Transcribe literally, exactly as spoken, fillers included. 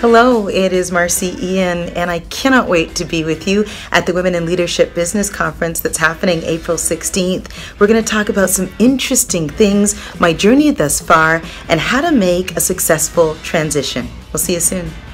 Hello, it is Marci Ien, and I cannot wait to be with you at the Women in Leadership Business Conference that's happening April sixteenth. We're going to talk about some interesting things, my journey thus far, and how to make a successful transition. We'll see you soon.